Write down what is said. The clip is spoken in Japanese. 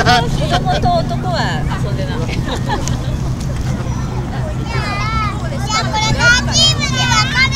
供と男は遊んでない。 いや、これ何チームで分かる。